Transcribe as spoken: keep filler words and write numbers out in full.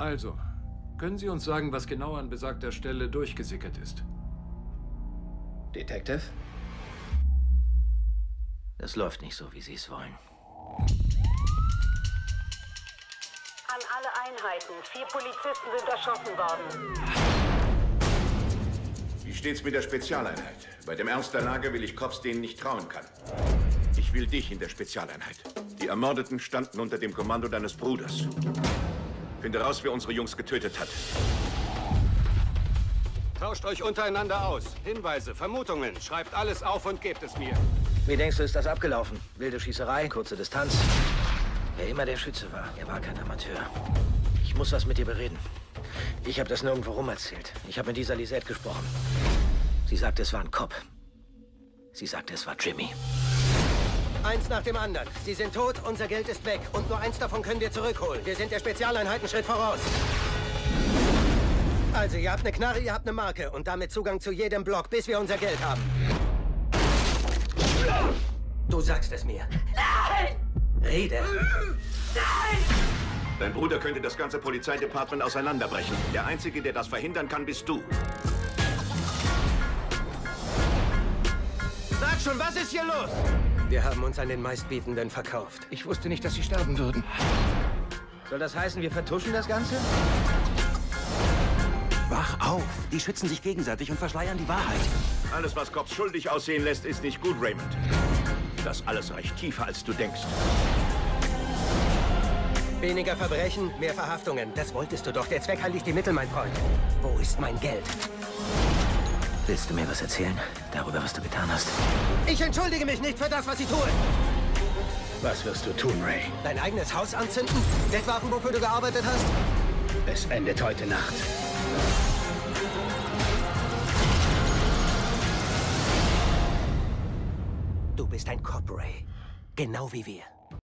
Also, können Sie uns sagen, was genau an besagter Stelle durchgesickert ist? Detective? Das läuft nicht so, wie Sie es wollen. An alle Einheiten. Vier Polizisten sind erschossen worden. Wie steht's mit der Spezialeinheit? Bei dem Ernst der Lage will ich Cops, denen nicht trauen kann. Ich will dich in der Spezialeinheit. Die Ermordeten standen unter dem Kommando deines Bruders. Finde raus, wer unsere Jungs getötet hat. Tauscht euch untereinander aus. Hinweise, Vermutungen. Schreibt alles auf und gebt es mir. Wie denkst du, ist das abgelaufen? Wilde Schießerei, kurze Distanz. Wer immer der Schütze war, er war kein Amateur. Ich muss was mit dir bereden. Ich habe das nirgendwo rum erzählt. Ich habe mit dieser Lisette gesprochen. Sie sagte, es war ein Cop. Sie sagte, es war Jimmy. Eins nach dem anderen. Sie sind tot, unser Geld ist weg. Und nur eins davon können wir zurückholen. Wir sind der Spezialeinheit einen Schritt voraus. Also, ihr habt eine Knarre, ihr habt eine Marke. Und damit Zugang zu jedem Block, bis wir unser Geld haben. Du sagst es mir. Nein! Rede. Nein! Dein Bruder könnte das ganze Polizeidepartement auseinanderbrechen. Der Einzige, der das verhindern kann, bist du. Sag schon, was ist hier los? Wir haben uns an den Meistbietenden verkauft. Ich wusste nicht, dass sie sterben würden. Soll das heißen, wir vertuschen das Ganze? Wach auf! Die schützen sich gegenseitig und verschleiern die Wahrheit. Alles, was Cops schuldig aussehen lässt, ist nicht gut, Raymond. Das alles reicht tiefer, als du denkst. Weniger Verbrechen, mehr Verhaftungen. Das wolltest du doch. Der Zweck heiligt die Mittel, mein Freund. Wo ist mein Geld? Willst du mir was erzählen? Darüber, was du getan hast? Ich entschuldige mich nicht für das, was ich tue. Was wirst du tun, Ray? Dein eigenes Haus anzünden? Wegwerfen, wofür du gearbeitet hast? Es endet heute Nacht. Du bist ein Cop, Ray. Genau wie wir.